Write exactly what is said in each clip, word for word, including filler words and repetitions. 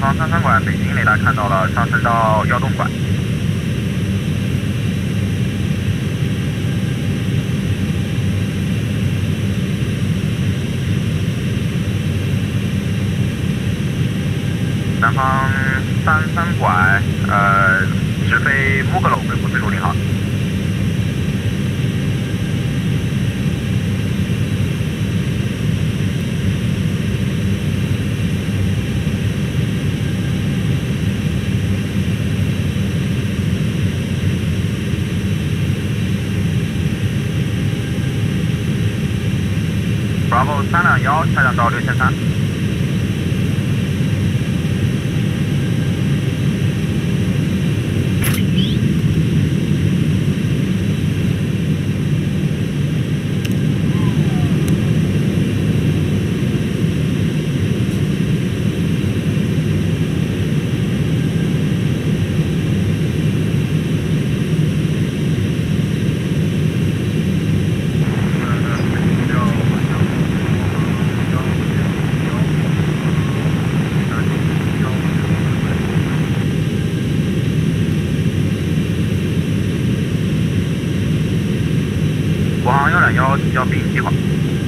方三三拐，北京雷达看到了，上升到幺洞拐。南方三三拐，呃，直飞木格楼，恢复自主领航。 Bravo 三两幺下降到六千三。国航幺两幺提交兵计划。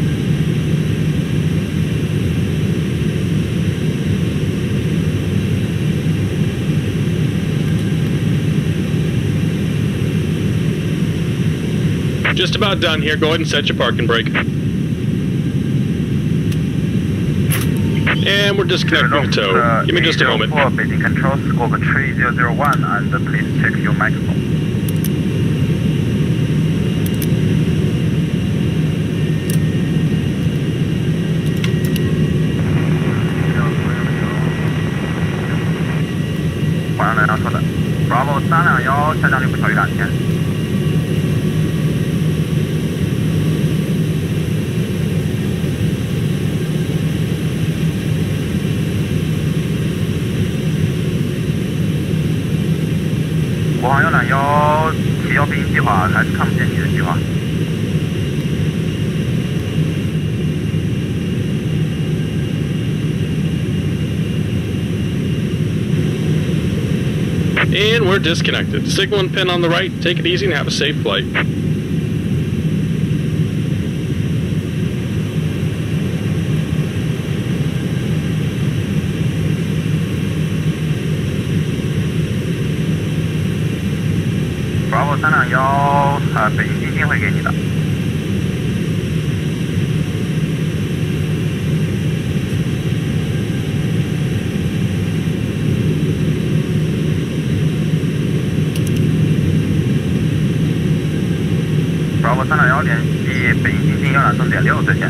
Just about done here. Go ahead and set your parking brake. And we're disconnecting the tow. Give me just a moment. Beijing Control, squawk three zero zero one, and please check your microphone. Bravo 三两幺下降六个小于两千。国航幺两幺提交飞行计划，还是看不见你的计划。 And we're disconnected. Signal and pin on the right. Take it easy and have a safe flight. Bravo 三两幺，呃，北京金星会给你的。 Bravo 三两幺联系北京金星幺两三点六，再见。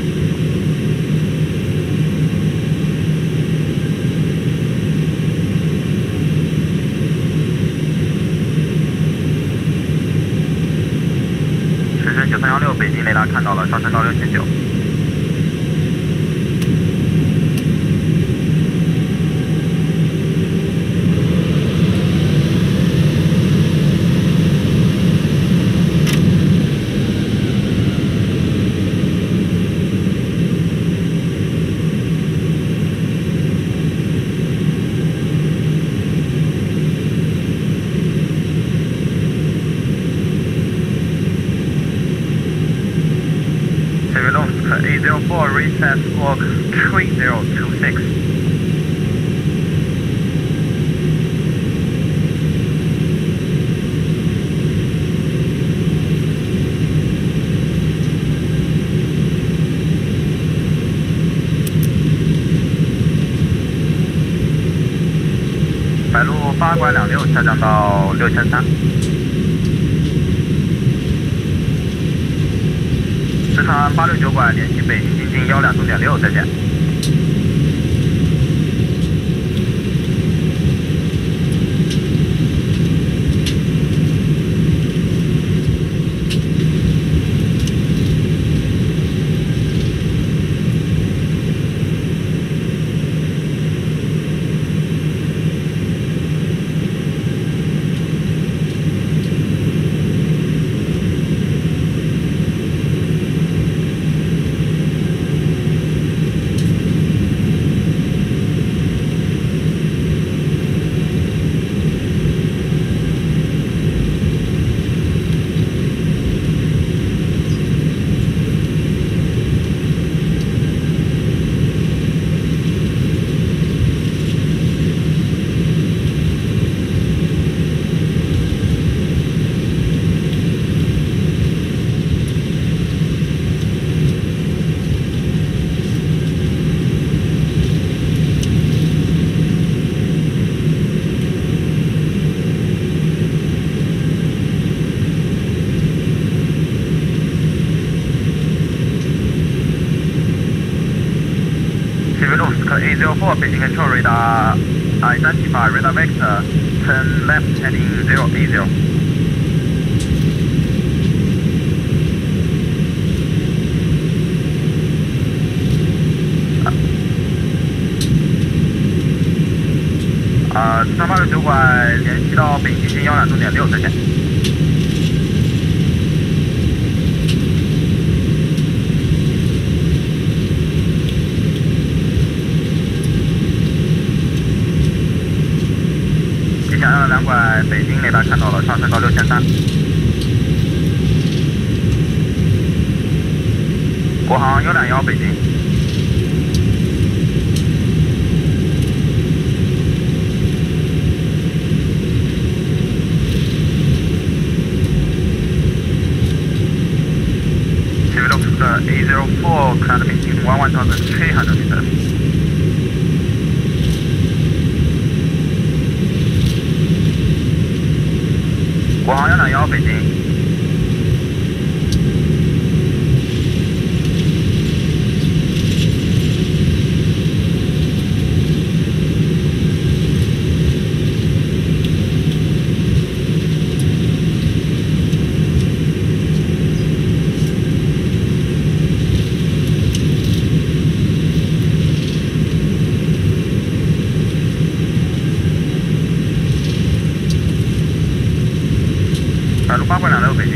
时针九三幺六，北京雷达看到了，上升到六千九。 eight zero four, recess squawk three zero two six. Bailu 八拐两六下降到六千三。 四川八六九拐联系北京金星幺两三点六，再见。 A zero four, Beijing Control Radar, identify radar vector, turn left heading zero A zero.呃，三八六九拐联系到北京线幺两重点六，再见。吉祥幺两拐，北京雷达看到了，上升到六千三。国航幺两幺，北京。A zero four, climb meeting one thousand three hundred meters. Guangzhou幺两一，北京。百路八拐两六，北京。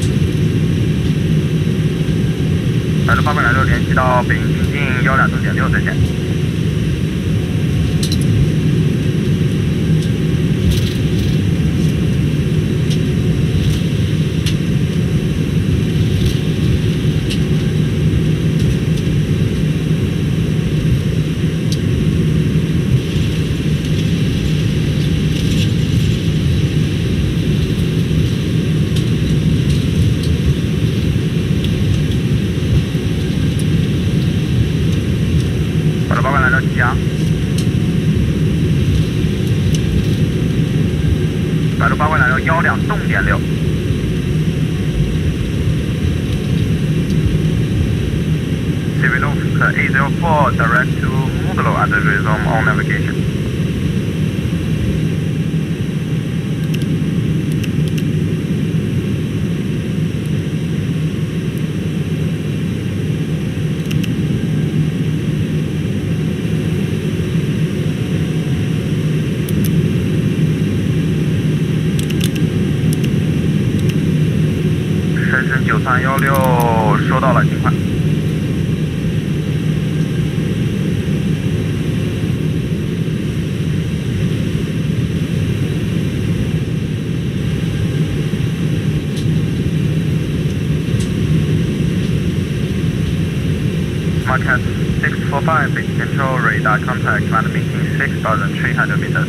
百路八拐两六，联系到北京经进幺两重点六，再见。百路八拐两六，吉祥。百路八拐两六幺两重点六。Civilux A zero four direct to Modelo and resume on navigation.深深九三幺六收到了，尽快。Market six four five, Beijing Control Radar contact, land meeting six thousand three hundred meters.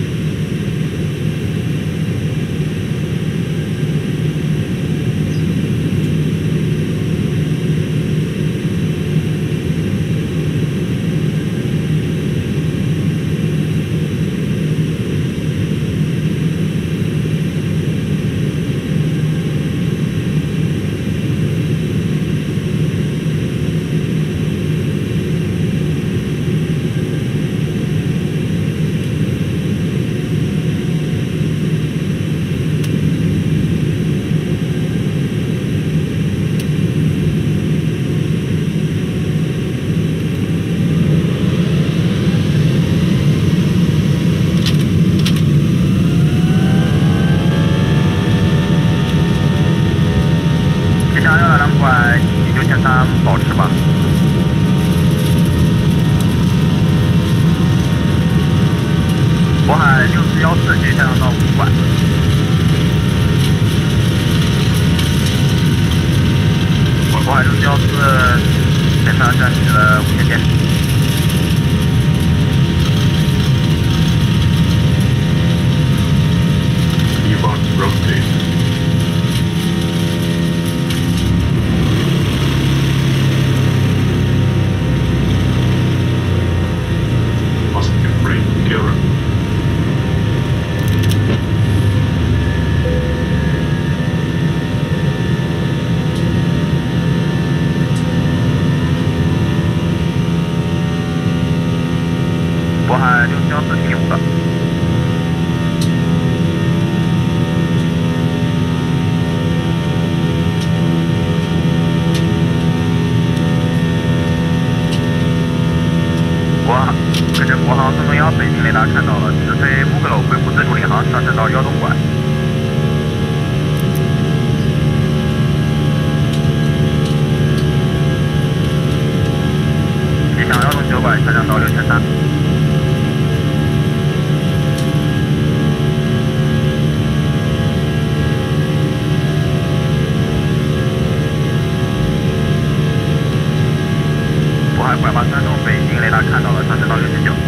快六千三，保持吧。渤海六四幺四，接下来到五馆。渤海六四幺四，前上占据了无线电。 Rotate. Positive rate killer. 北京雷达看到了，直飞乌克楼，恢复自主领航，上升到幺东拐。机场幺东九拐，下降到六千三。渤海拐八三东，北京雷达看到了，上升到六千九。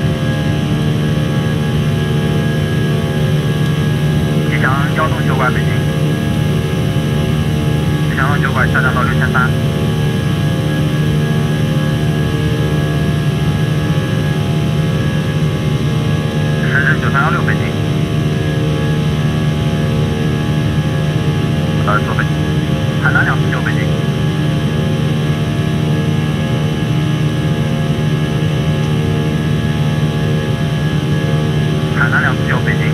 机场幺东九拐北京，机场幺东九拐下降到六千三。深圳九三幺六北京，呃，左北，海南两四九北京。海南两四九北京，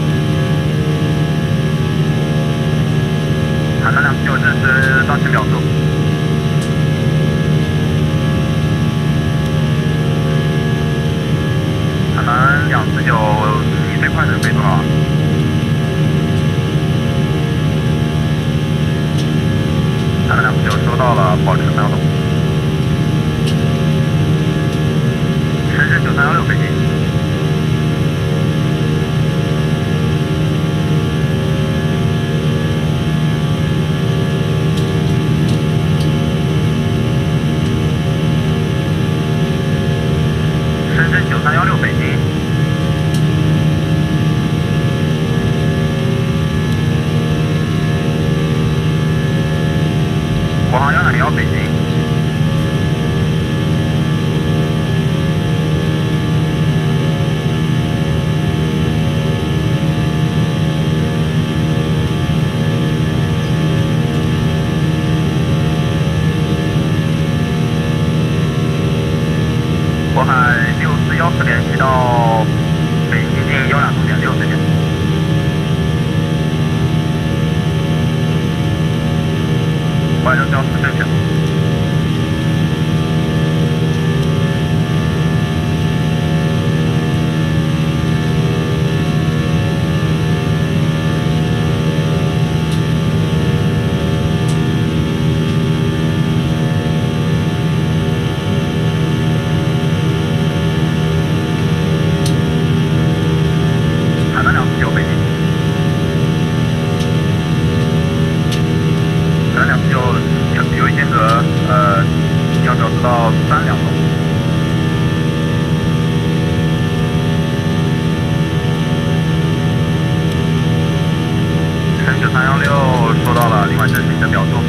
海南两四九证实当前秒速。海南两四九，你最快能飞多少？海南两四九收到了，保持秒动。深圳九三幺六北京。深圳九三幺六北京，国航幺两零幺北京，渤海六四幺四联系到北极近幺两零点六这边。渤海六四幺四正确。海南两四九北京，海南两四九有有一间隔，呃，要秒速到三两钟。深九三幺六收到了，另外这是你的秒速。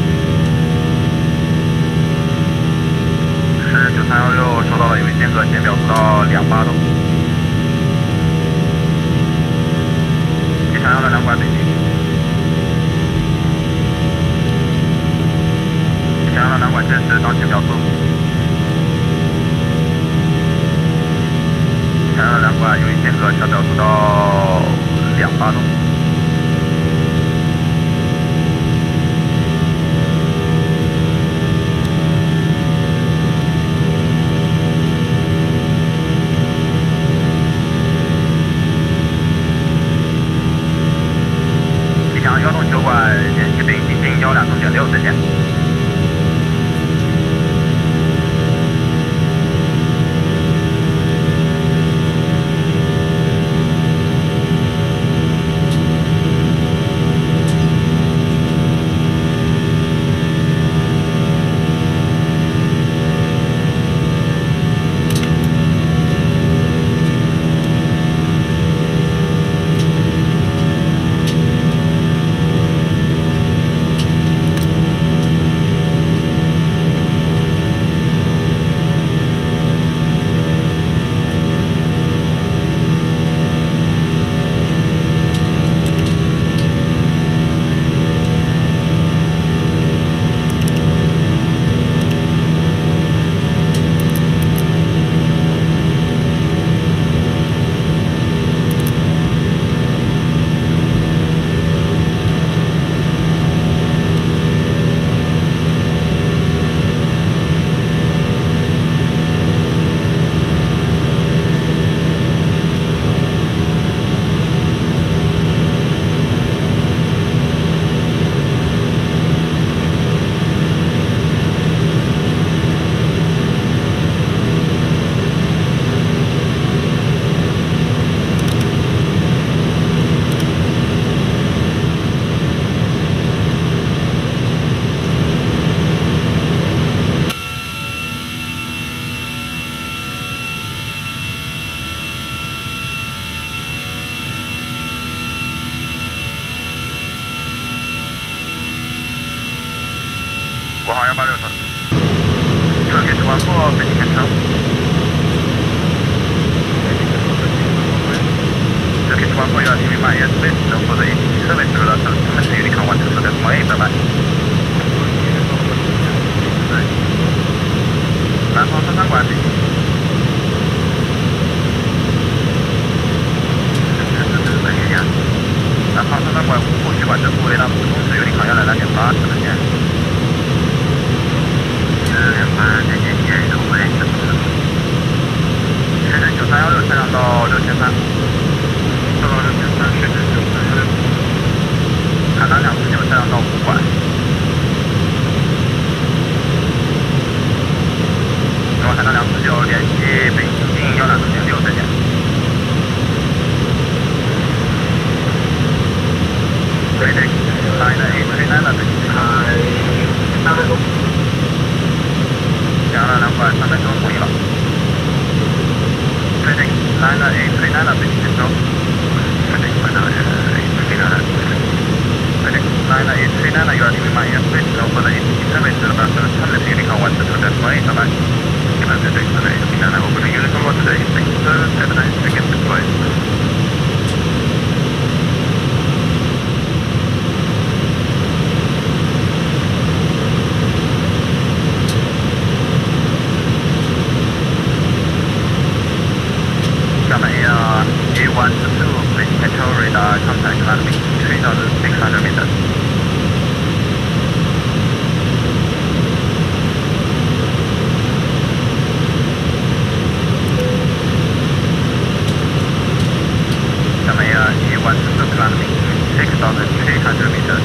深九三幺六收到了，有一间隔，先秒速到两八钟。机场幺两两拐北京，机场幺两两拐证实当前秒速。机场幺两两拐有一间隔，调秒速到两八钟。机场幺东九拐联系北京近幺两零点六，再见。 国航幺八六说。Turkish one four, basic control. Turkish one four, you are leaving my airspace. No further A T C service. Route seven, Unicorn one two two decimal eight. Bye bye. 南方三三馆北京。南方三三馆后续管制部雷达普通是Unicorn幺两两点八，再见。四点半，接近夜雨的回，深圳九三幺六车辆到六千三，到六千三，深圳九三幺六，海南两四九车辆到武馆。然后海南两四九联系北京幺两四点六，再见。对对，来的 A three nine 了，北京开三分钟。两两两拐三分钟同意了。对对，来了 A three nine 了，北京接收。对对，来了 A three nine 了。对对，来了 A three nine 了，you are leaving my airspace. No further A T C service. About seven hundred Unicorn one two two decimal eight. Bye bye. 对对，来了 A three nine 了，我不是 Unicorn one two two six seven nine seconds deployed. A one two two, please control radar contact landing three thousand six hundred meters. A one two two landing six thousand three hundred meters.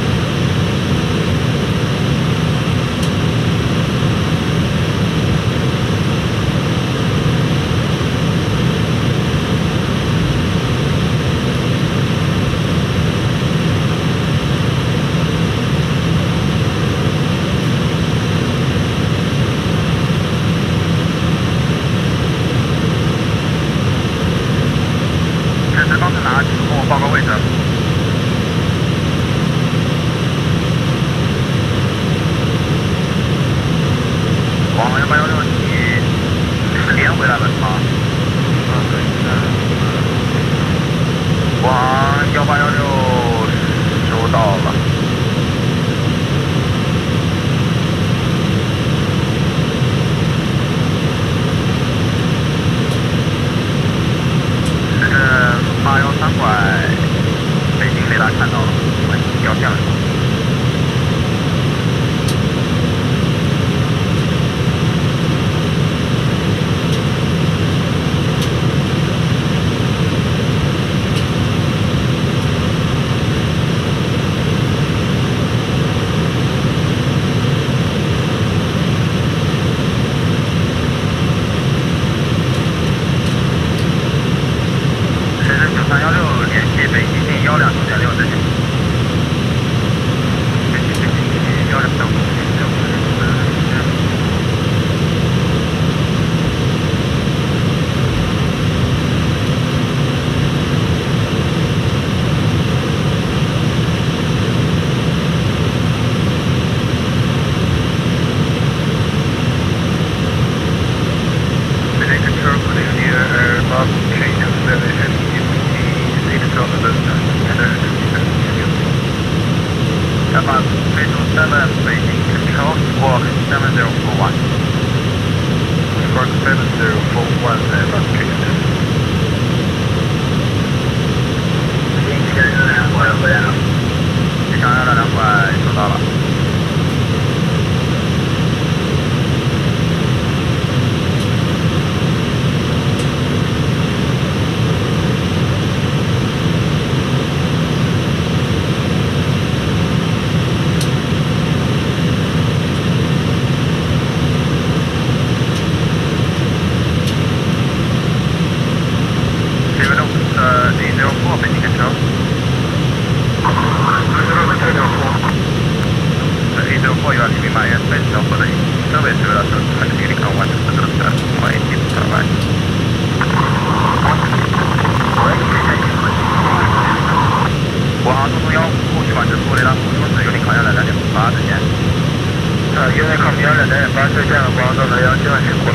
呃 Unicom 幺两点八对向广州的幺七万辛苦了。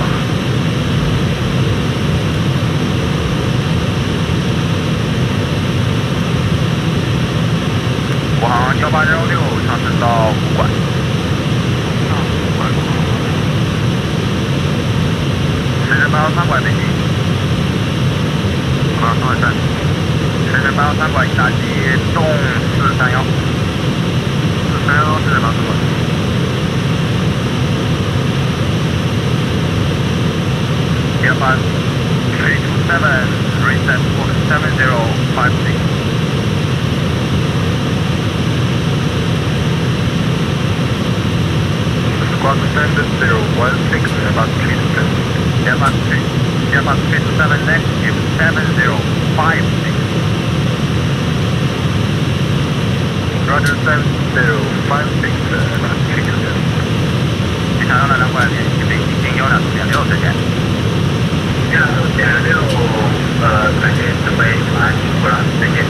国航幺八幺六上升到武馆。深圳八幺三拐北京。八幺三站。深圳八幺三拐已打击东四三幺。四三幺深圳八幺三拐。Airbus three two seven, reset for seven zero five six. Squawk standard zero one six, Airbus three two seven. Airbus three, Airbus three two seven, next ship seven zero five six. Roger seven zero five six, Airbus three two seven. 机场上的两拐联系北京幺两四点六，再见。幺两四点六，呃，再见，准备安辛苦了，再见。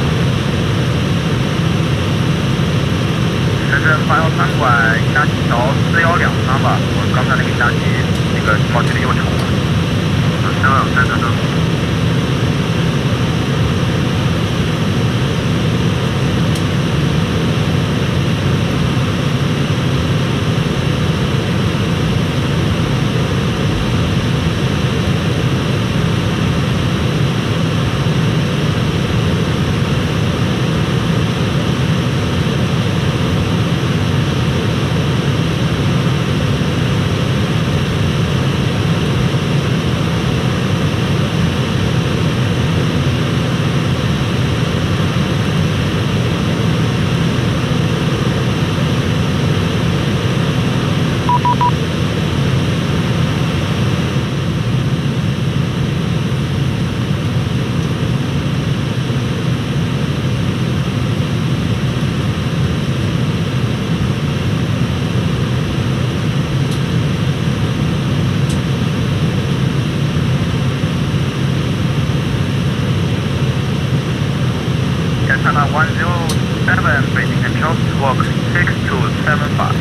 深圳八幺三拐应答机调四幺两三吧，我刚才那个应答机那个情报局里又重了。四幺两三等等。one zero seven, Beijing Control, squawk six two seven five.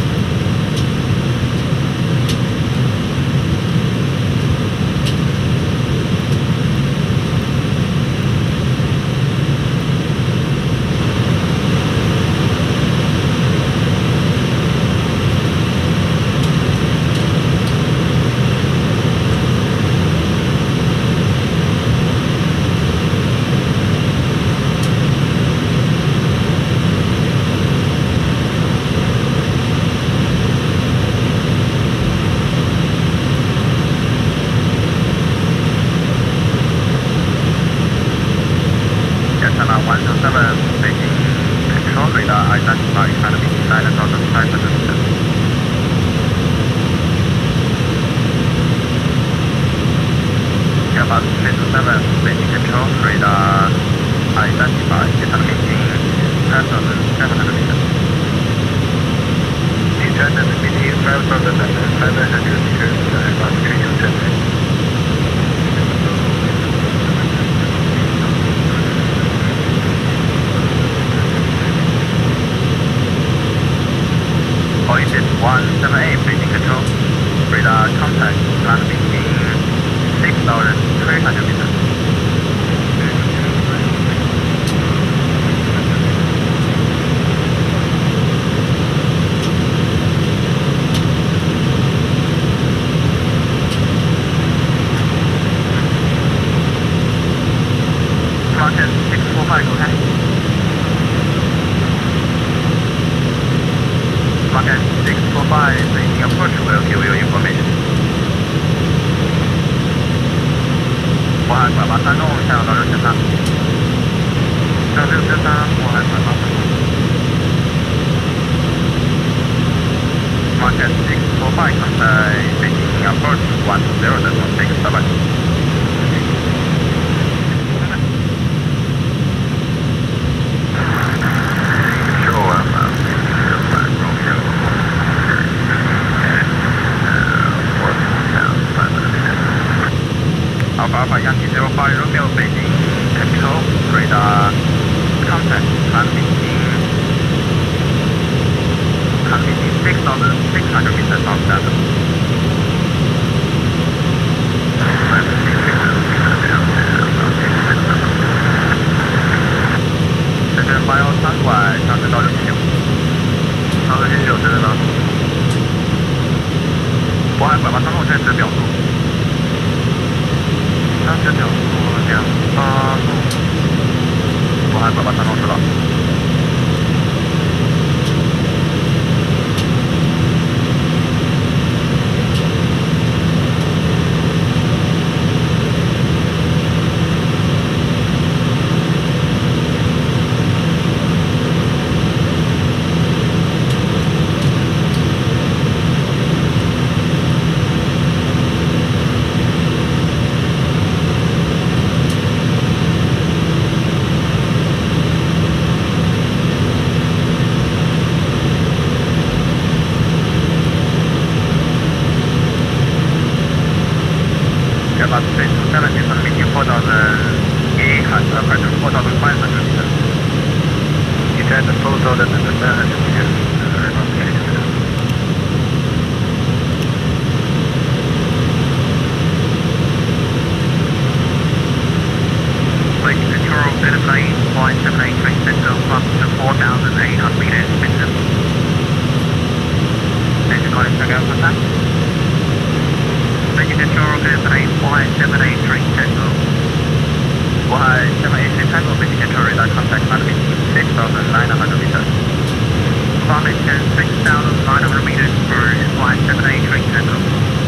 one zero seven, Beijing Control radar identified enemy silent out of sight at distance. Airbus three two seven, Beijing Control radar identified enemy in five thousand seven hundred meters. Descendant beneath five thousand seven hundred meters, Airbus three two seven. Hoisted one seven eight, Beijing Control. Radar contact, land between six thousand three hundred meters. Market six four five, go ahead. Market six four five, Beijing approach will give you information. 渤海拐八三弄，下游到六千三。到六千三，渤海拐八三弄。Market six four five， contact Beijing approach one two zero point six， 拜拜。Alpha Yankee zero five Romeo, Beijing Control, radar contact, land between, land between six thousand six one hundred meters on standard.这是八幺三拐上升到六七九，上升七九这边呢，渤海拐八三路正值表速，正值表速两八度，渤海拐八三路知道。About three two seven, this one meeting four thousand eight hundred, pardon, four thousand five hundred meters. You try to full total and the seven hundred meters. Quick, control, clear plane, flight seven eight three, set go up to four thousand eight hundred meters, Vincent. Engine on its again, contact. Thank you, control, clear plane, flight seven eight three, set go. Flight seven eight three, tango, British control, radar contact, altitude six thousand nine hundred meters. Formation six thousand nine hundred meters for flight seven eight three, set go.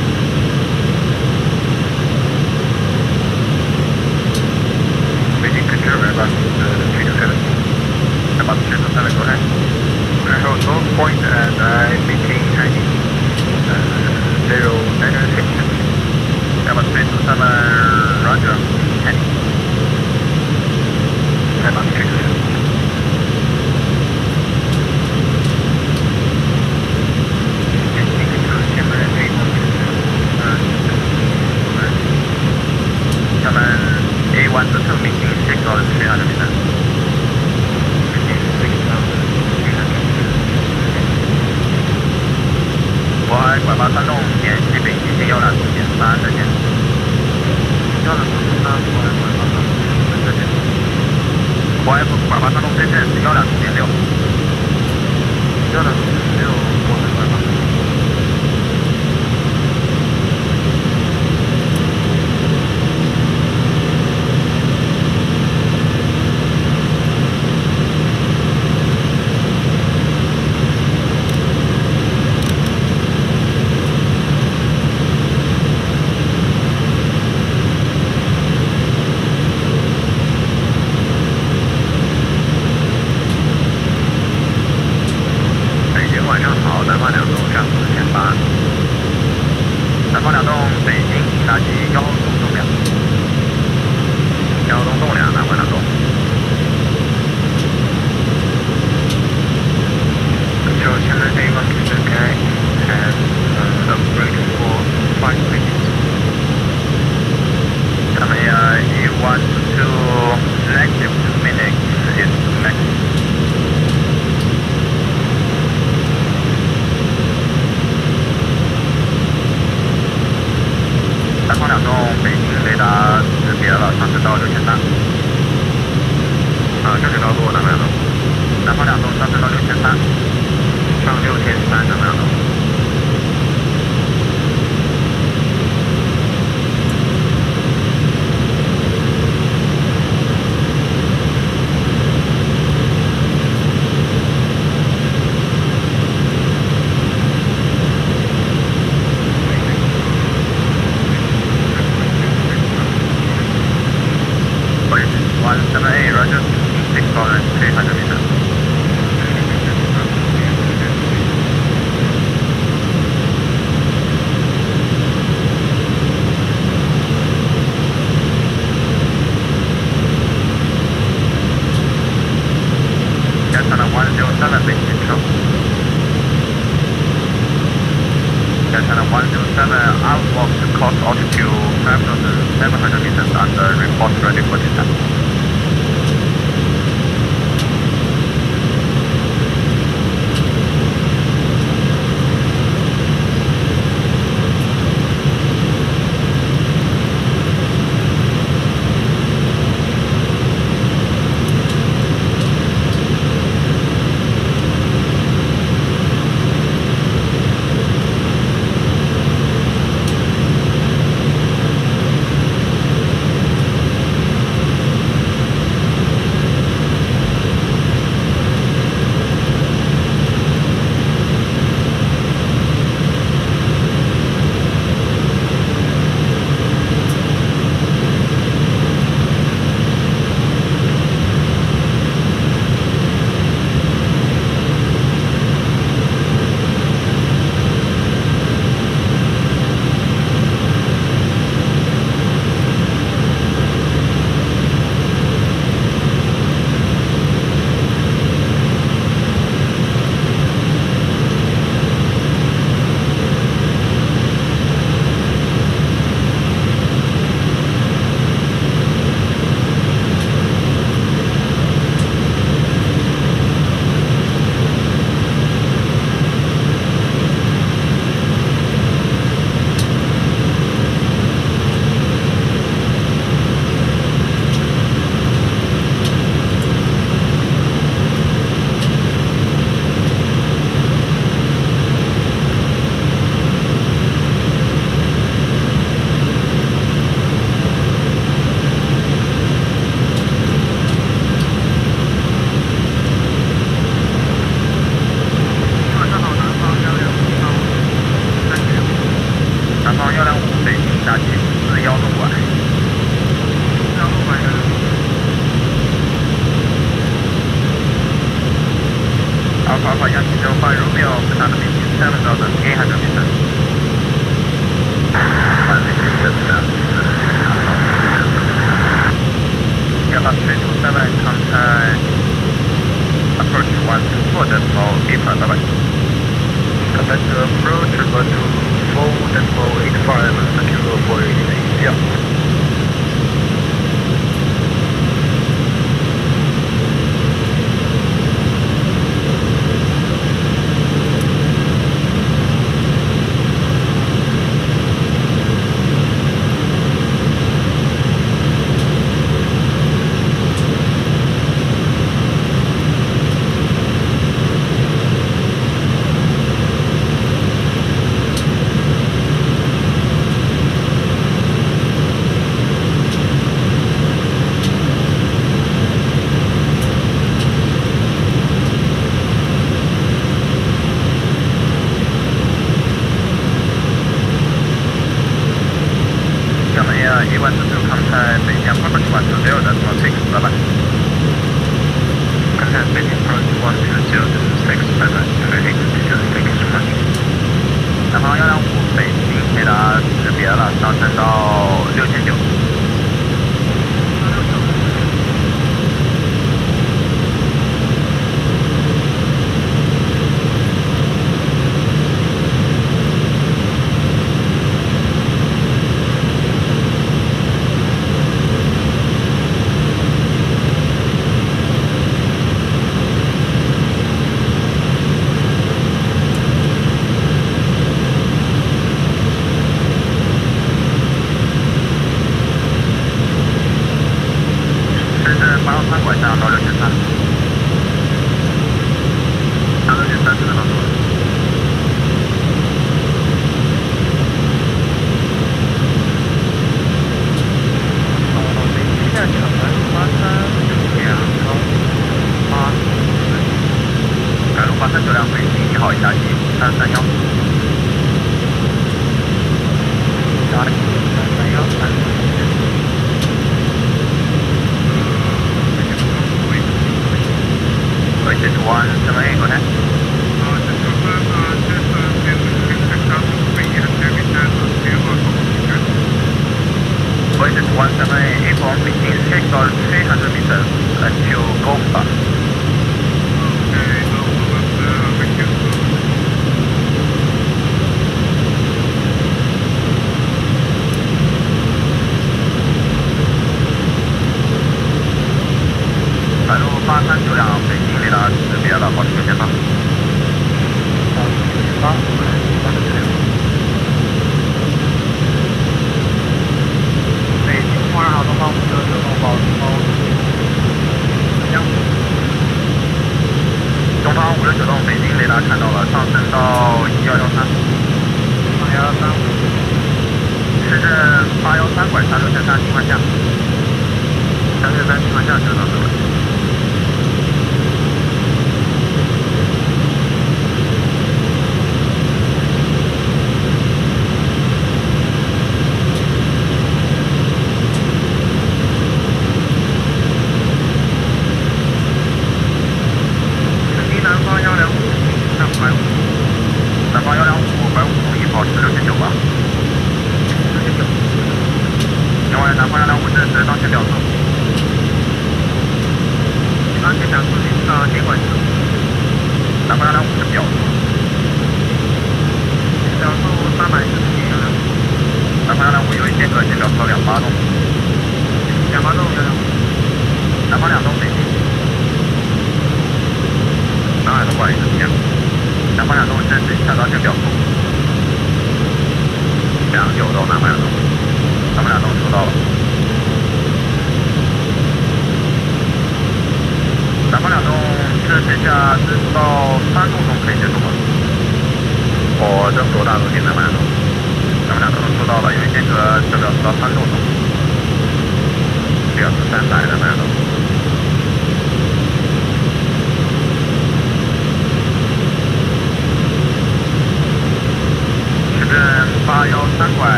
British control, about three two seven. About three two seven, go ahead. I hold no point and I'm meeting Chinese. zero nine six. About three two seven, roger, heading. About three two seven. A one to two meeting six thousand three hundred meters. six thousand three hundred meters. 渤海拐八三路联系北极线幺两四点三，再见。幺两四点三，渤海拐八三路，再见。渤海拐八三路对阵是幺两四点六，幺两四点六，渤海拐八三路。 thousand eight hundred meters. One six seven. Yamaha three two seven, contact approach one two four decimal eight five. Bye bye. Contact approach one two four decimal eight five. Thank you for your information. Yeah.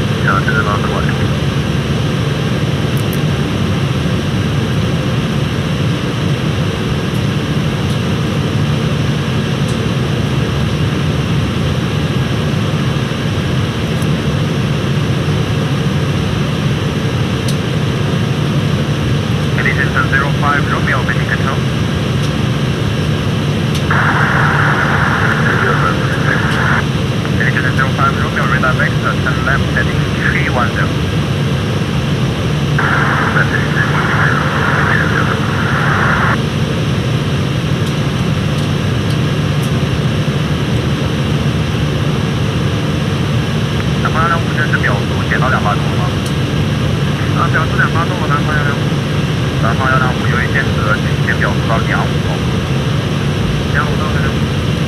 一危险值请先表示到两五后。两五到那个。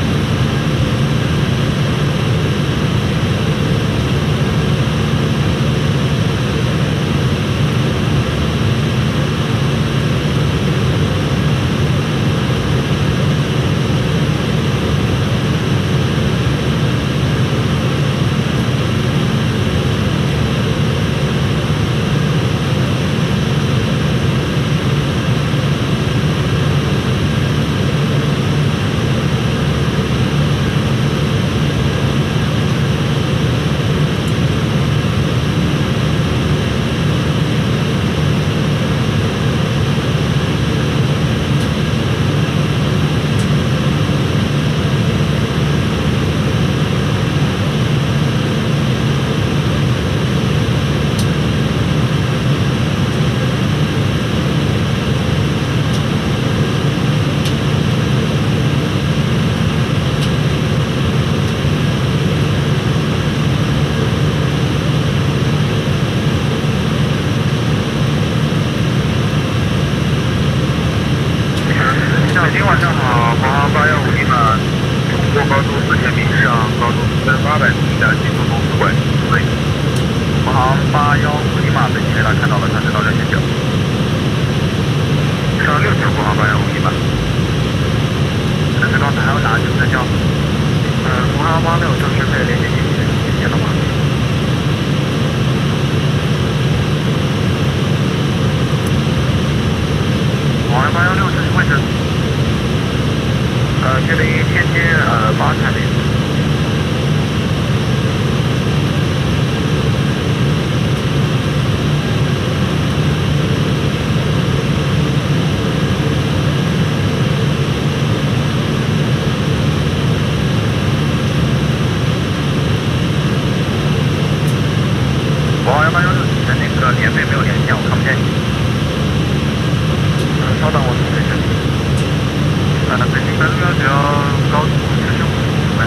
今晚上好，华航八幺五一码，通过高度四千米上高度四千八百米的技术公司管对。华航八幺五一码，本期雷达看到了，上升到六千九。上六次华航八幺五一码。但是刚才还有哪几个叫？呃，华航八六正式可以连接进去，连接了吗？华航八幺六这是位置。呃，距离天津呃八千米。我幺八幺六你的那个连背没有连线，我看不见你。嗯，稍等，我试一下。呃，北京白鹭标只要高度四十五米。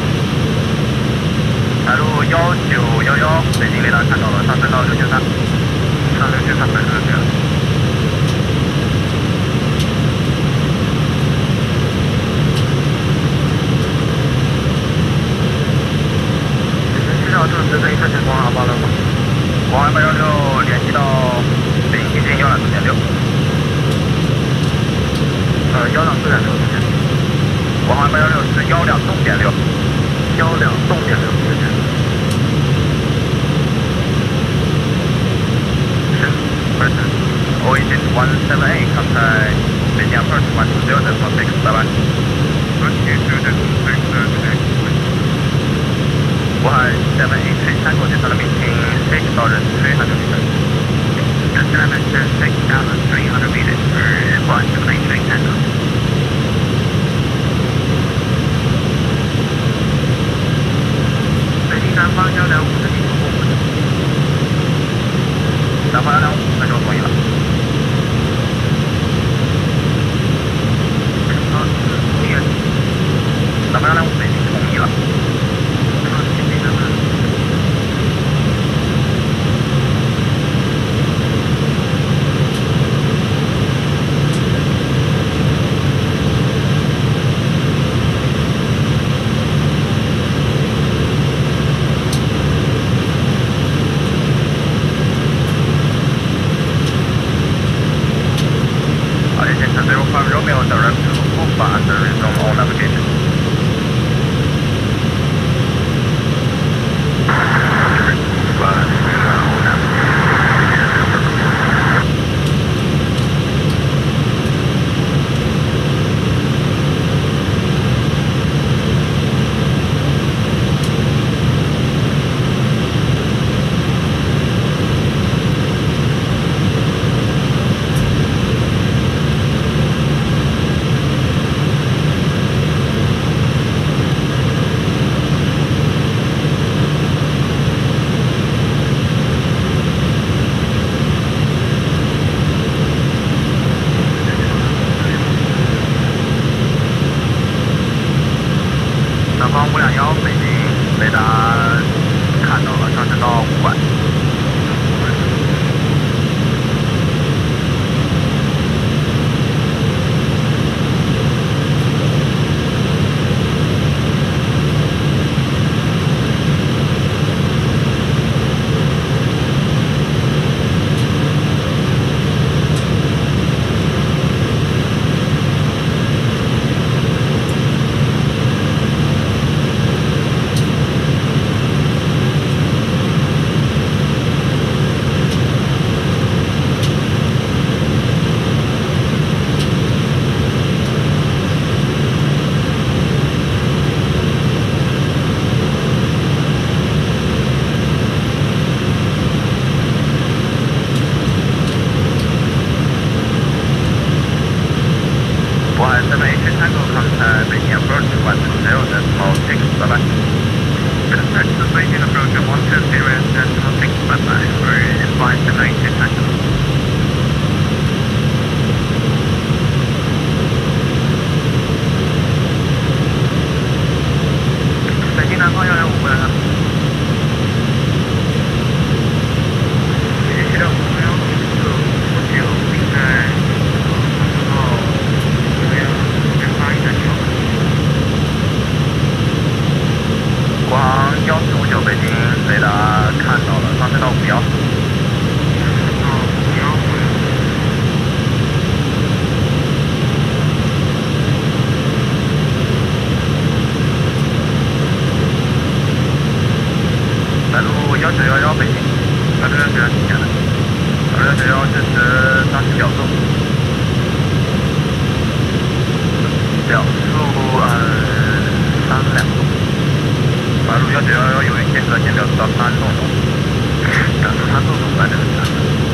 海路幺九幺幺，北京雷达看到了，上升到六千三，上六千三百六十。需要正式跟一车前光航八六吗？光航八幺六联系到北京天津幺两四点六。呃，幺两四点六之间，华航八幺六是幺两动点六，幺两动点六之间。是 person origin one seven eight contact Beijing approach one two zero seven one six， 拜拜。华航seven eight three Tango descend meeting six thousand three hundred meters. Descend six thousand three hundred meters for one two eight three Tango. 北京南方幺两五的地图部分，南方幺两五，那就同意了。啊，同意。南方幺两五北京同意了。Romeo direct to Kufa under resume all navigation. One seven eight three Tango contact Beijing approach one two zero decimal six. Bye bye. Contact to Beijing approach one two zero decimal six. Bye bye. We're in one seven eight three Tango. 北京南方幺幺五过来了。北京七六五幺四五九应该到幺幺零八一点九。国航幺四五九北京雷达看到了，上升到五幺。到五幺五。白鹭幺九幺幺北京，白鹭幺九幺几线的，白鹭幺九幺支持当前表速，表速呃三两度，白鹭幺九幺幺由于间隔减表速到三洞洞，表速三洞洞白鹭三。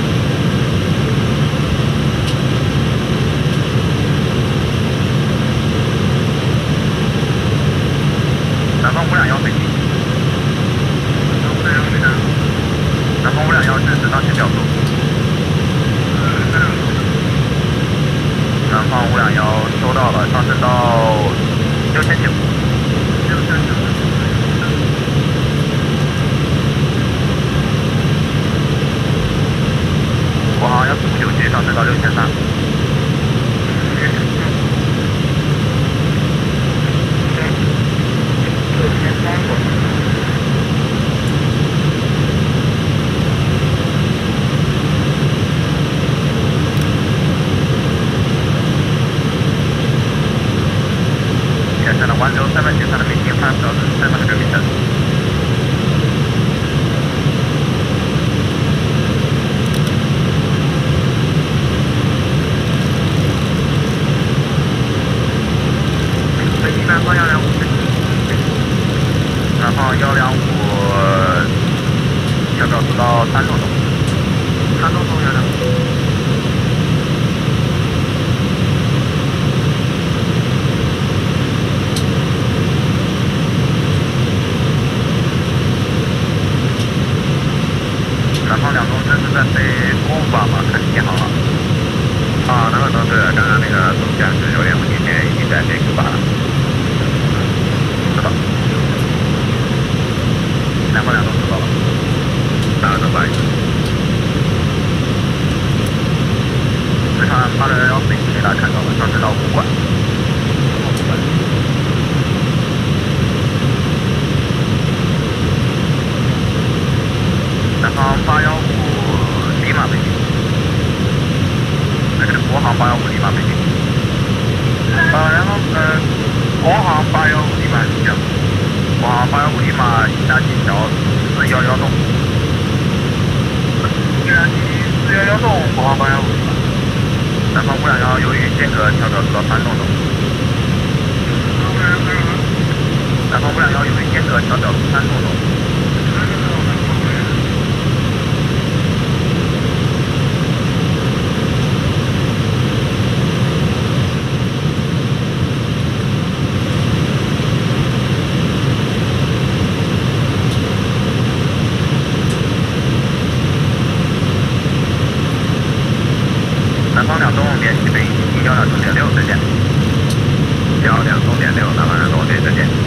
南方五两幺北京。南方五两幺支持当前表速。南方五两幺收到了，上升到六千九。六千九。国航幺四五九 G 上升到六千三。六千三左右。one zero seven six hundred meeting five thousand seven hundred meters. Beijing 南方幺两五，南方幺两五，要表速到三洞洞，三洞洞幺两五。南方两洞这是在北郭五吧吗？看天航了。啊，南方洞是刚刚那个东江十九点五几线已经在北郭吧了。知道。南方两洞知道了。哪个都不好意思。四川八六幺幺北京雷达看到了，上升到武馆。南方八幺五里马北京，那个是国航八幺五里马北京。呃，然后呃，国航八幺五里马是这样，国航八幺五里马西南几条四幺幺洞，西南几四幺幺洞，国航八幺五里马。南方五两幺由于间隔调表速到三洞洞。南方五两幺由于间隔调表速三洞洞。南方两洞联系北京幺两洞点六，再见。幺两洞点六，南方两洞对，再见。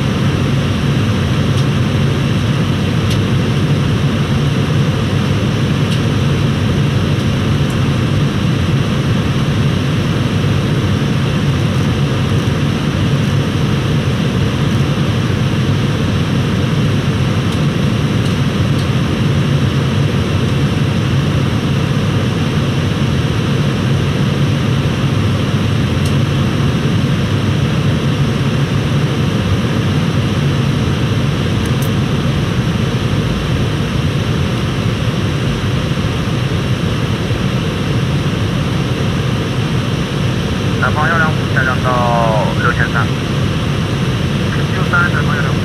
南方幺两五下降到六千三，六三南方幺两五。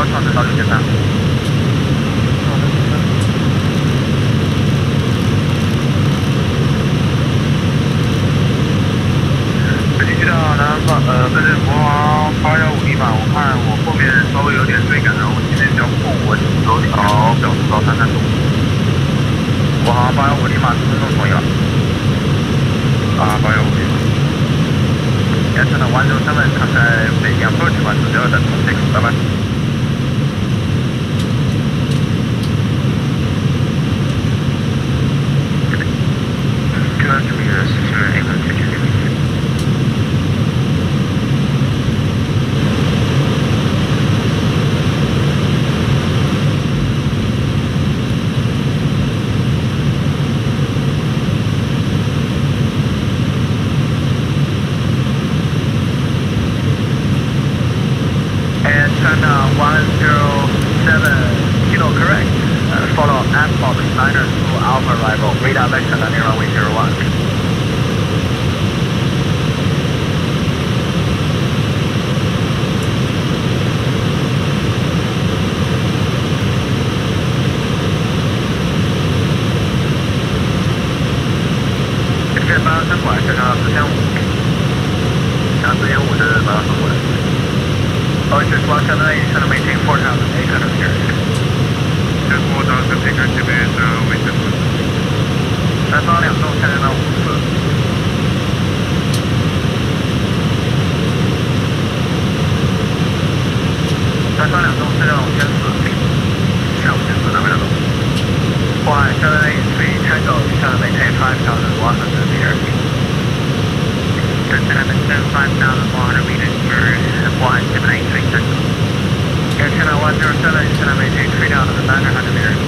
创成到六点三。北京区的南方，呃，不是国航八幺五零码，我看我后面稍微有点追赶了，我前面比较空，我走条表速到三三度。国航八幺五零码自动同意了。啊，八幺五零码。Antenna one zero seven, contact Beijing approach one two zero, that's six, bye bye. two hundred meters, eight hundred meters. Antenna one zero seven, kilo correct. Uh, follow F-Bob Niner to Alpha arrival. Radar vector landing runway zero one. It's 八幺三拐，这上四千五，上四千五是八幺三拐。Oh, it's just one seven eight, trying to maintain four thousand eight hundred meters. Just four thousand eight hundred meters, uh, wait a minute. 南方两栋下降到五四。南方两栋下降到五千四。下五千四，南方两栋。One seven eight three Tango, trying to maintain five thousand one hundred meters. Descend at five thousand one hundred meters for one seven eight three Tango. Antenna one zero seven, trying to maintain three thousand nine hundred meters.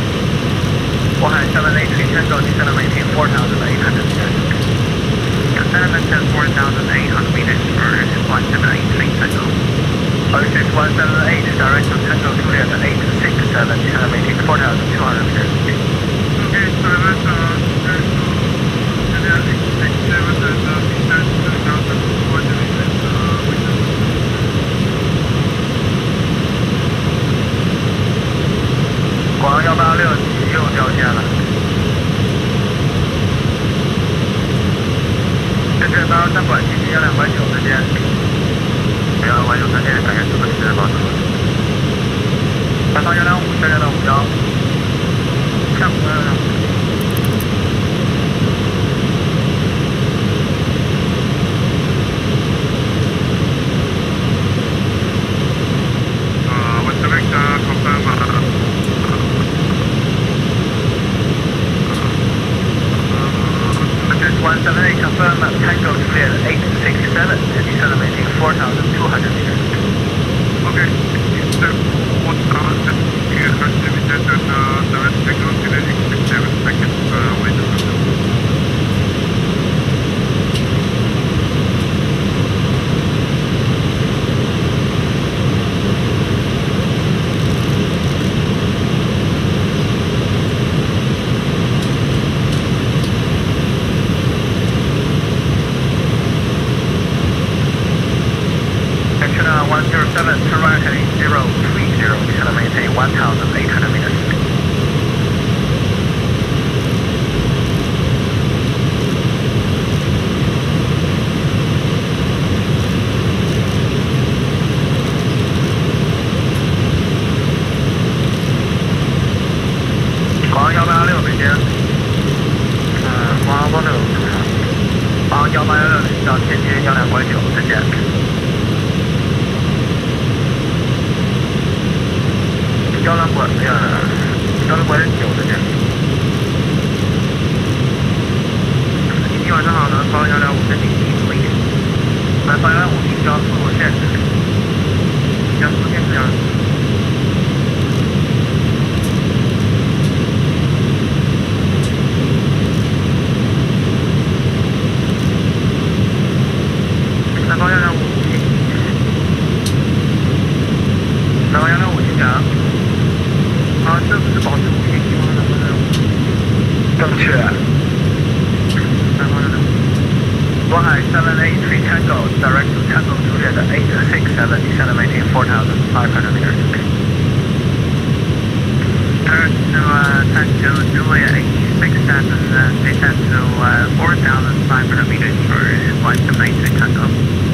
seven eight three Tango, descend and maintain four thousand eight hundred meters. Element at four thousand eight hundred meters for one seven eight three Tango. R six one seven eight, direct to Tango Juliet eight six seven, estimating four thousand two hundred meters. Okay, so that's uh, Juliet eight six seven, and uh, descent two thousand two hundred meters, uh, which is... 广幺八六又掉线了。这是八三管七七幺两拐九之间，幺两拐九三线感觉速度是保持住。南方幺两五下降到五幺，上五幺两。 Uh, what's the vector? Confirm. Uh, one seven eight, confirm Tango Juliet eight six seven, and estimating four thousand two hundred meters. okay, it's uh, four thousand two hundred meters, and uh, the rest Tango Juliet eight six seven seconds, uh, wait a second. one zero seven, turn right heading zero three zero, try to maintain one thousand eight hundred meters.广幺八六北京，嗯，广幺八六，广幺八幺六到天津幺两拐九，再见。幺两拐，哎呀，幺两拐九的见。今天晚上好，南方幺两五申请进回。南方幺两五取消速度限制，取消速度限制幺。南方幺两五，南方幺两五请讲。啊，这不是保持无信息吗？南方幺两五，正确。南方幺两五。渤海 seven eight three Tango, direct to Tango Juliet eight six seven, estimating four thousand five hundred meters. Direct to uh, Tango Juliet eight six seven, uh, descend to uh, four thousand five hundred meters for one seven eight three Tango.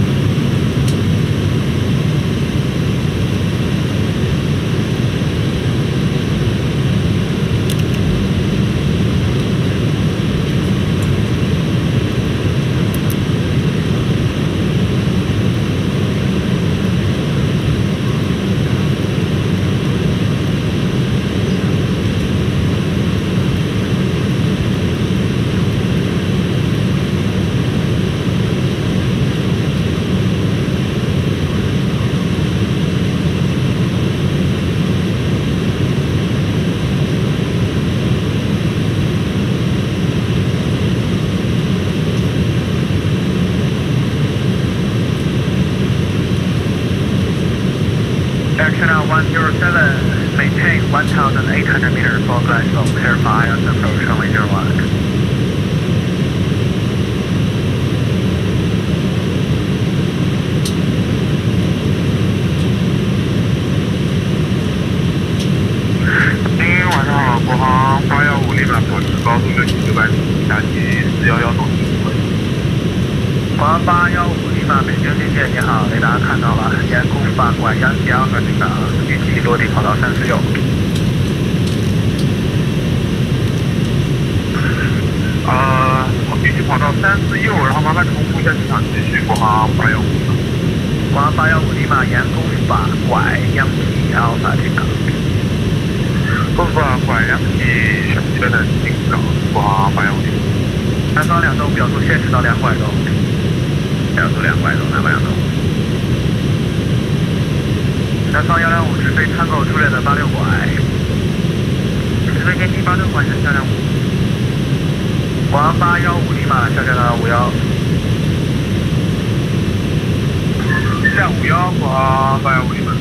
one zero seven, maintain one thousand eight hundred meters for Glasgow, clear for ions approach runway zero one. One八幺五立马北京临界，你好，雷达看到了，沿古法拐央吉奥和进港，预计落地跑道三四六。 呃，预计跑道三四右，然后麻烦重复一下机场继续国航八幺五。 国航八幺五立马沿古法拐央吉奥和进港。 古法拐央吉选车的进港，国航八幺五。 南方两栋表述限制到两拐钟。表述两拐钟，南方两栋。南方幺两五直飞参购出列的八六拐，直飞天津八六拐的幺两五。国航八幺五立马下降到五幺。 两五幺挂八幺五零。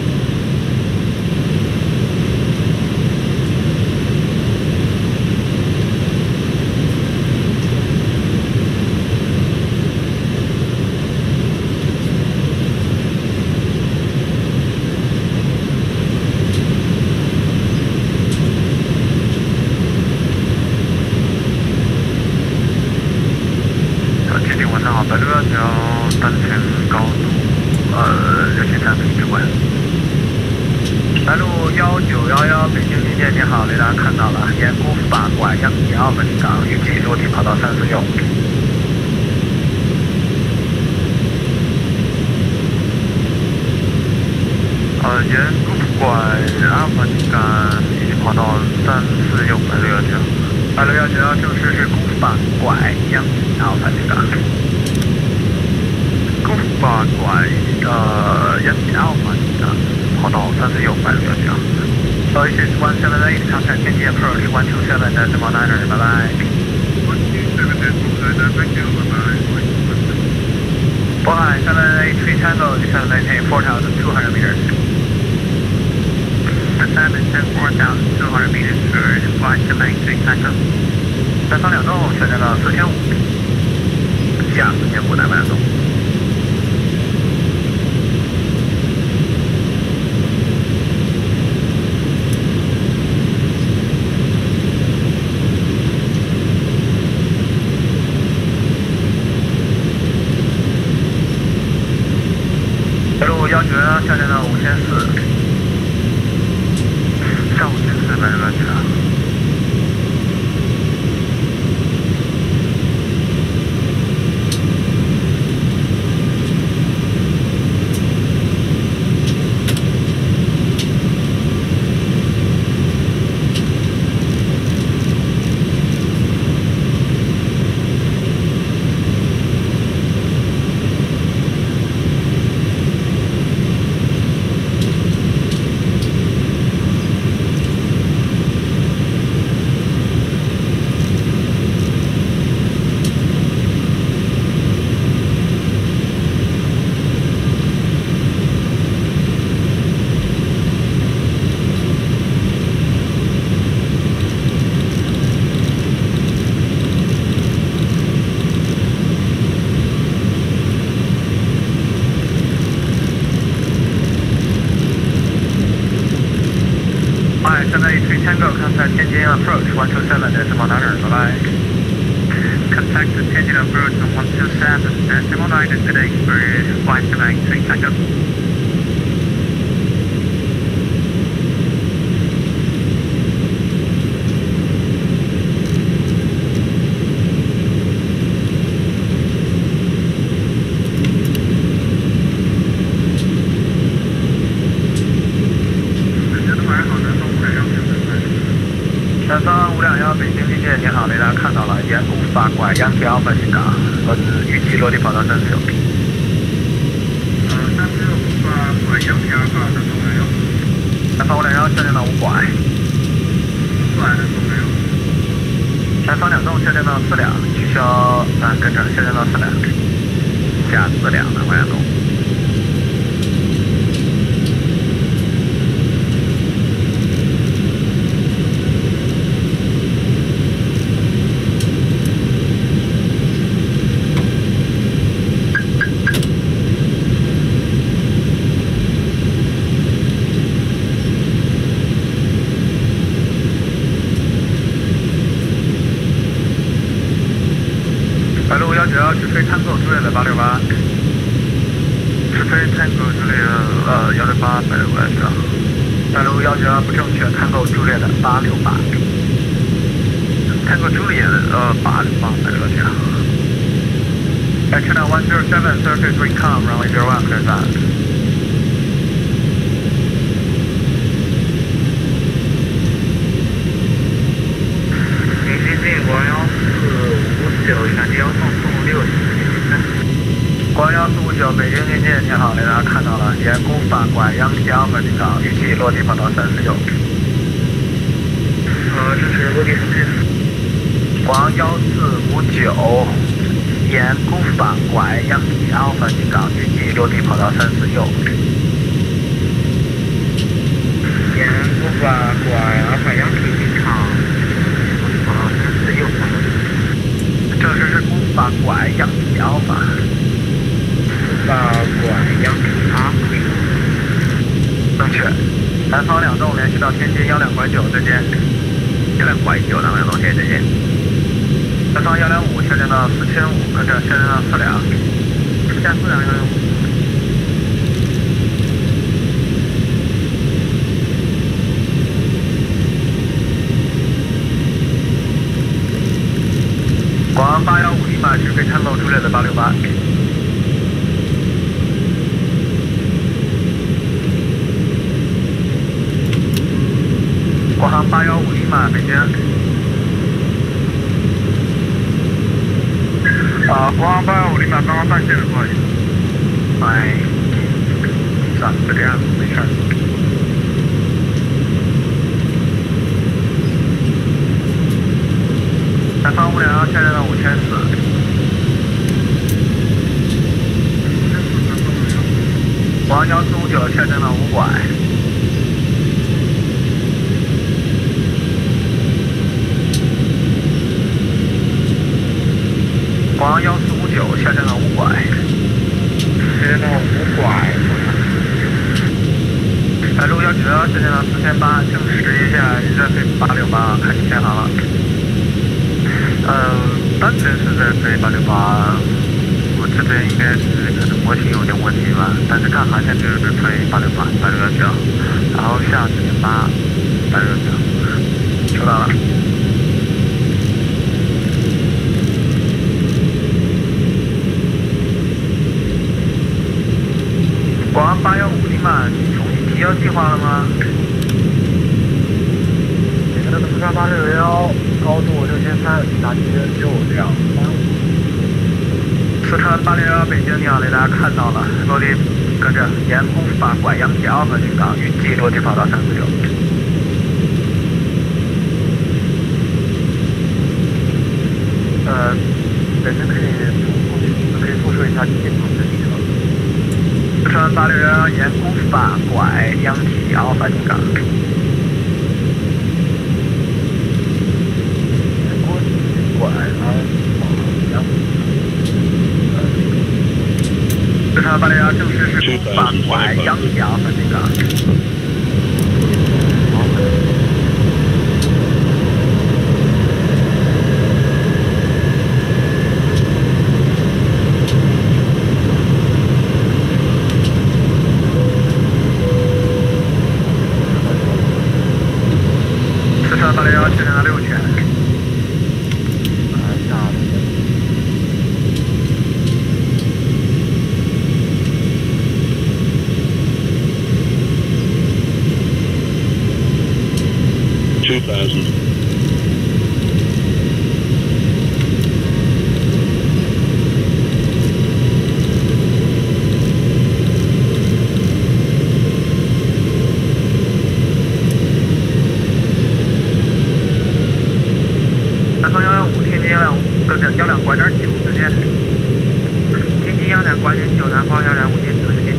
白鹭幺九当前高度，呃，六千三平直轨。白鹭幺九幺幺，北京临界，你好，雷达看到了，沿姑父八拐，央企澳门港，预计落地跑道三四六。呃，沿姑父拐，澳门港，预计跑道三四六，白鹭幺九。白鹭幺九幺，正式是姑父八拐，央企澳门港。姑父八拐，呃，央企澳门港，跑道三四六，白鹭幺九。So this is one seven eight, contact Tianjin approach one two seven decimal niner, bye bye. one two seven decimal niner, thank you, bye bye. Bye, seven eight three Tango, descend maintain four thousand two hundred meters. Descend maintain four thousand two hundred meters for flight seven eight three Tango. 三方两栋，确定到四千五，下四千五南半栋。幺九幺下降到五千四，上五千四，白鹭幺九。seven eight three Tango, contact Tianjin approach one two seven decimal niner, bye bye. Contact Tianjin approach one two seven decimal niner today for flight seven eight three Tango.南方五两幺，北京临界，你好，雷达看到了，沿姑父八拐，央企澳门港，呃，预计落地跑道三四六。 呃，三四六八拐，央企澳门港，东南幺。 南方五两幺，下降到五拐。 四拐的东南幺。 南方两栋下降到四两，取消，啊，跟着下降到四两，下四两，南方两栋。白鹭幺九幺直飞探狗朱列的八六八，直飞探狗朱列的呃幺六八，白鹭幺九幺，白鹭幺九幺不正确，探狗朱列的八六八，探狗朱列的呃八六八，白鹭幺九幺。Action at one zero seven, surface recon, runway zero one, clear that. 北京进国幺四五九，赶紧要送四五六。 国幺四五九，北京临界，你好，雷达看到了，沿姑父八拐，央企澳门港，预计落地跑道三四六。 呃，这是落地时间。 广幺四五九， 沿功夫八拐杨基阿尔法金港，预计落地跑道三四右。沿功夫八拐阿尔法杨基金港，落地跑道三四右。这是是功夫八拐杨基阿尔法。八拐杨基阿尔法。正确。南方两栋联系到天津幺两拐九，再见。幺两拐九，南方两栋，谢谢，再见。南方幺两五下降到四千五，跟着下降到四两，加四两幺两五。广安八幺五立马直飞探漏出来的八六八。国航八幺五立马北京。啊，国航八幺五立马刚刚断线了，不好意思。哎，算了，就这样，没事儿。南方五两幺下降到五千四。国航幺四五九下降到五拐。广航幺四五九下降到五拐，下降到五拐。海路幺九幺下降到四千八，证实一下热飞八六八，开始偏航了。呃，单纯是在飞八六八，我这边应该是可能模型有点问题吧，但是看航线就是飞八六八，八六幺九，然后下四千八，八六幺九，收到了。广安八幺五立马重新提交计划了吗？你的四川八六幺，高度六千三，打击就两三五。四川八六幺北京，你好，雷达看到了，落地跟着沿功夫八拐杨基阿尔法进港，预计落地跑道三四六。呃，本身可以复可以复述一下进场的历程。四川八六幺沿功夫八拐央企阿尔法进港。国际拐阿尔法央。四川八六幺正式是功夫八拐央企阿尔法进港。八六幺下降到六圈。 Two thousand. 幺两拐点九，再见。天津幺两拐点九，南方幺两五点九，再见。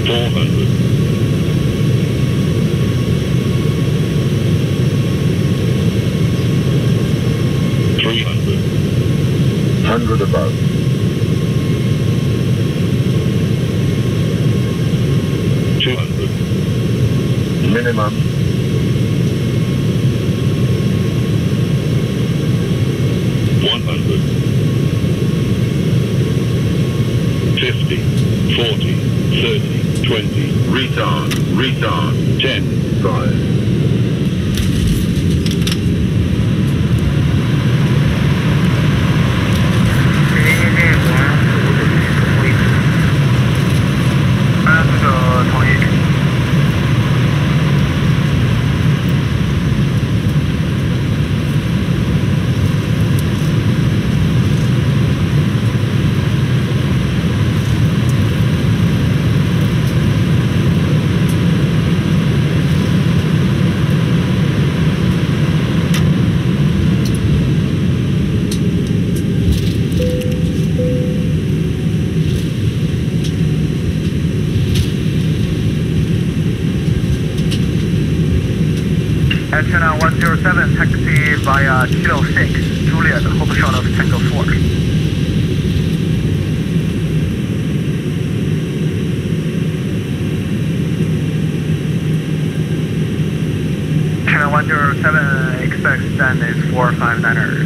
four hundred. three hundred. one hundred above. two hundred. Minimum. one hundred. fifty. forty. thirty. twenty. Retard. Retard. ten. five. China one zero seven, taxi via Kilo six, Juliet, hope shot of Tango four. China one zero seven, expect stand is four five niner.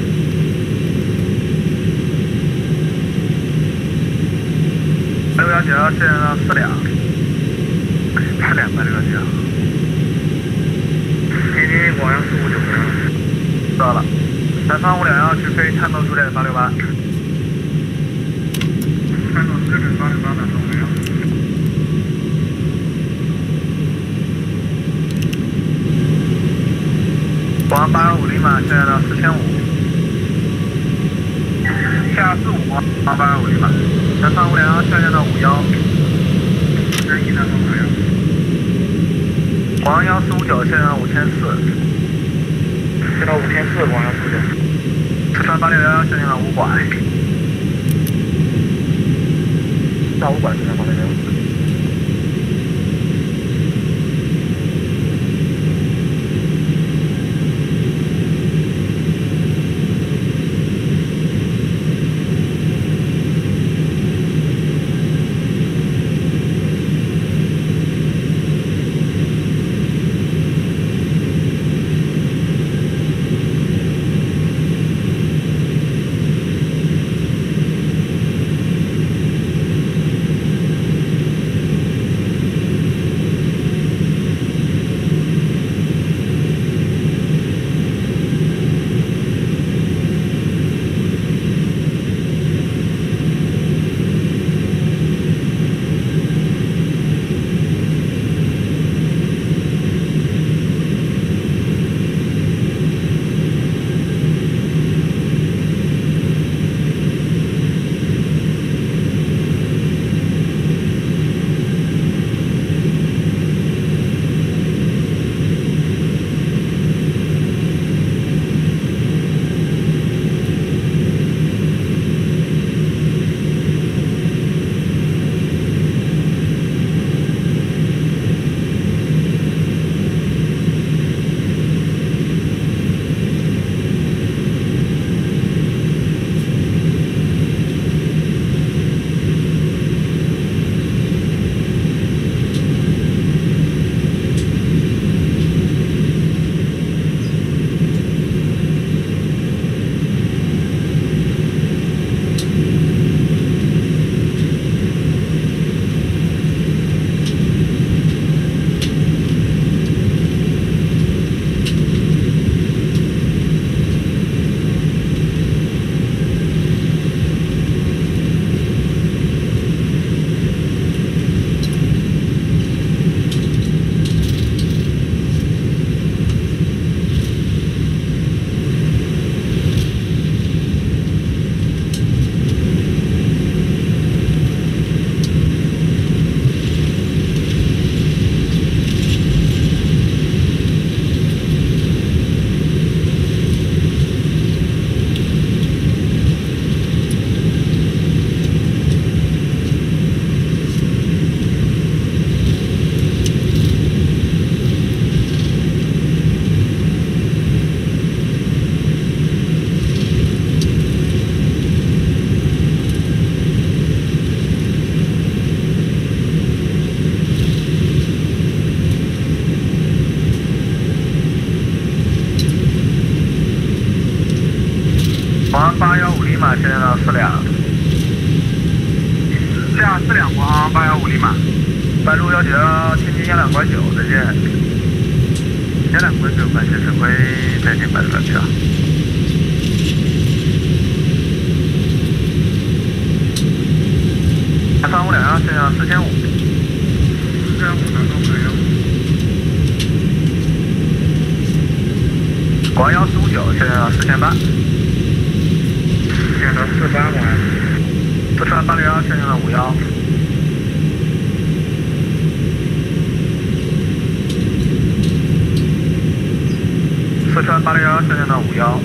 六幺九幺现在到四两，八两吧，六幺九。天津广阳四五九零，到了。南方五两幺直飞探斗主点八六八。探斗主点八六八，南方五两幺。广阳八幺五零码，现在到四千五。下四五广阳八幺五零码。南方五两幺下降到五幺。三一南方五两幺。广阳幺四五九，现在到五千四，现到五千四，广阳四五九。四川八六幺幺，下降到五拐，到五拐，四川八六幺幺。 航八幺五零码，现在到四两。 下四两国航八幺五零码。 白鹭幺九幺，天津幺两拐九，再见。幺两拐九，感谢指挥，再见，白鹭幺九幺。三五两幺，现在四千五。 四千五，南东北幺。 广幺四五九，现在四千八。 现在四八广。 四川八六幺，现在五幺。四川八六幺，现在五幺。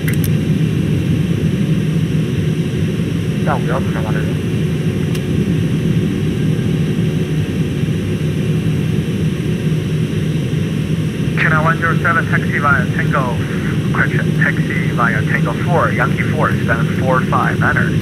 下五幺，四川八六幺。China one zero seven, taxi via Tango, correction, taxi via Tango four, Yankee four, seven four five, Manners.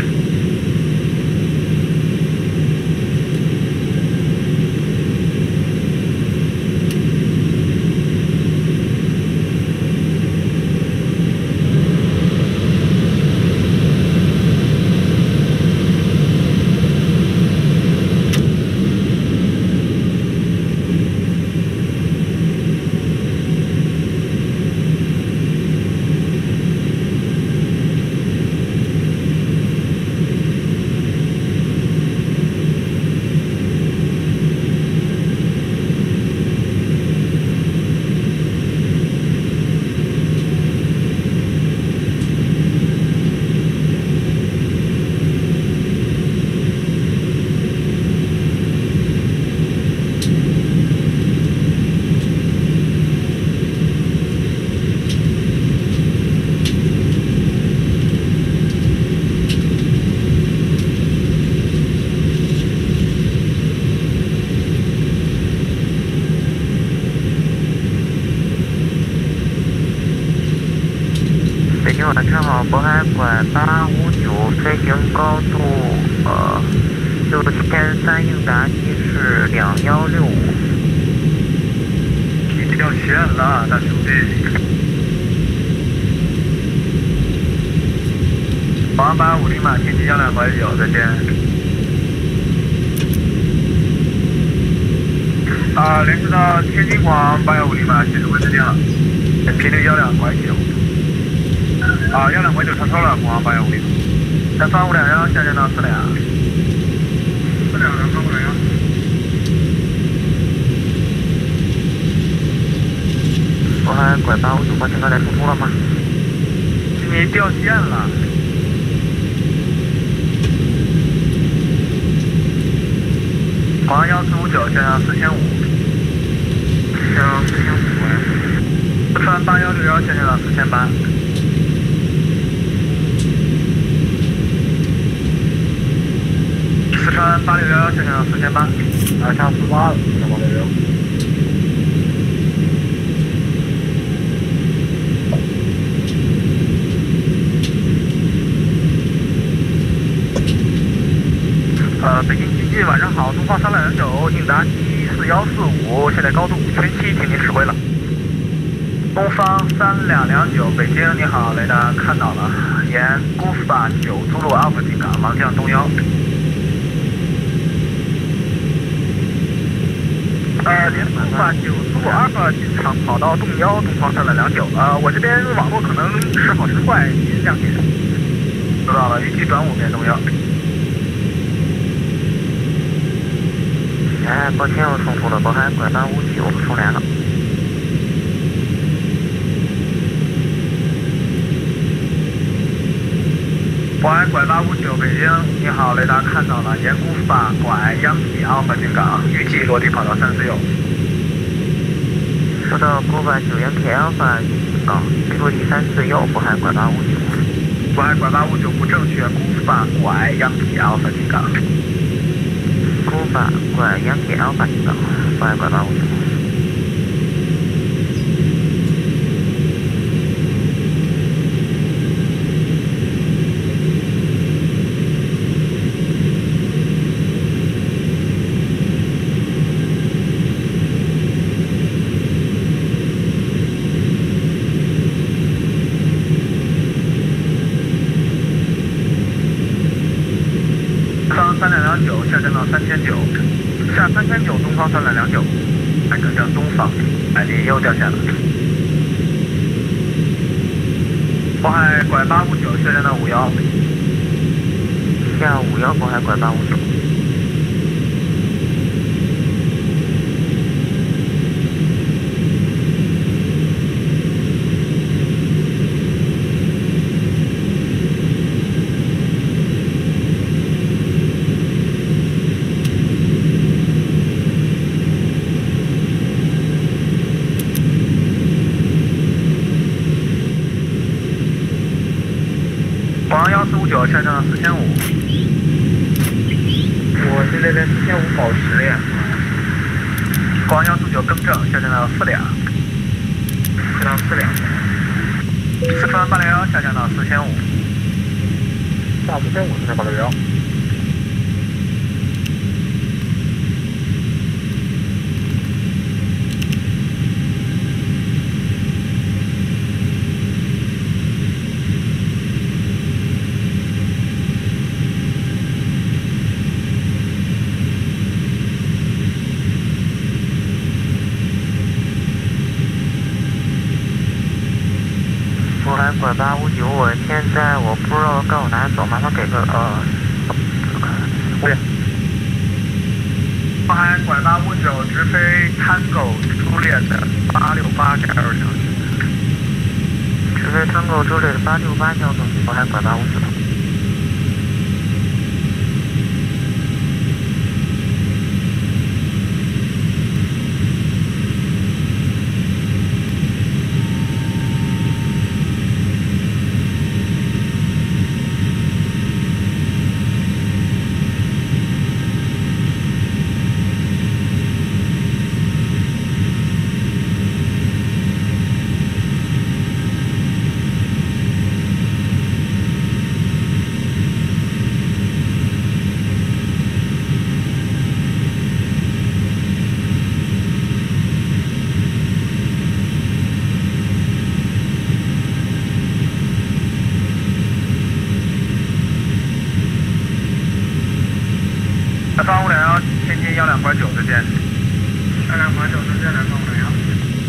晚上好，渤海拐八五九，飞行高度呃六千三，应答机是两幺六五。你掉线了，大兄弟。八八五零码，天津幺两拐九，再见。啊，联系到天津广八幺五零码，谢指挥再见了。频率幺两拐九。啊，幺两拐九超超了，国航八幺五零。三三五两幺，下降到四两。四两，三三五两幺。渤海拐八五九，报请刚才冲突了吗？你掉线了。广航幺四五九，下降四千五。下降四千五。四川八幺六幺，下降到四千八。四川八六幺，下降四千八，啊，下四八了，四川八六幺。呃，北京经济晚上好，东方三两九，应答一四幺四五，现在高度五千七，听您指挥了。东方三两两九，北京你好，雷达看到了，沿 Gufa 九苏路 Alpha 进港，盲降东幺。呃，连速发九苏路阿尔法进场跑到动幺，东方三两两九。呃，我这边网络可能时好时坏，您谅解。收到了，预计转五遍动幺。哎，抱歉，我冲突了，渤海拐八五九重连了。渤海拐八五九，北京，你好，雷达看到了，沿古法拐央企 Alpha 进港，预计落地跑道三四右。收到，古法九央企 Alpha 进港，预计落地三四右，渤海拐八五九。渤海拐八五九不正确，古法拐央企 Alpha 进港。古法拐央企 Alpha 进港，渤海拐八五九。 下三千九，东方三两两九，那个叫东方，海离又掉线了。渤海拐八五九，确认到五幺。下五幺，渤海拐八五九。广幺四五九，下降到四千五。我是这边四千五保持呀。广幺四九更正，下降到四两。下降四两。四川八六幺，下降到四千五。下四千五，四川八六幺。渤海拐八五九，我现在我不知道该往哪走，麻烦给个呃，对。渤海拐八五九，直飞 Tango Juliet 八六八加二小时。直飞 Tango Juliet 八六八交通，渤海拐八五九。南方五两幺，天津幺两拐九，再见。幺两拐九，再见，南方五两幺。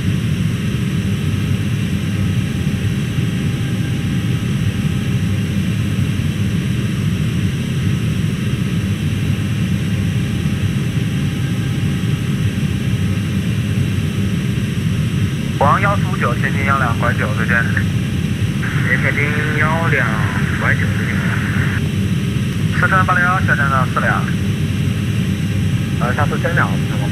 广幺四五九，天津幺两拐九，再见。天津幺两拐九，再见。四川八六幺，下降到四两。呃，下四千两，四千两。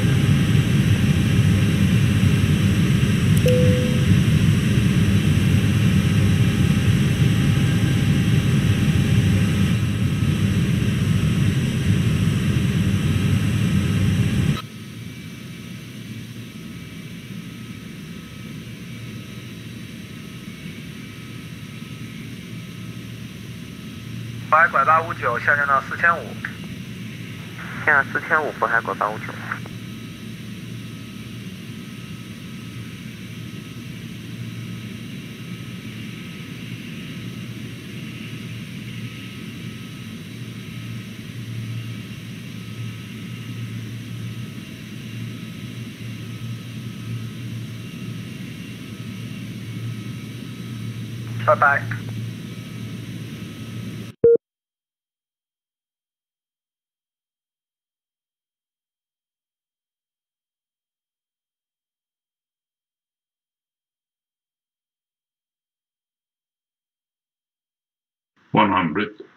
渤海拐八五九，下降到四千五。现在四千五，渤海拐八五九。拜拜。 one hundred.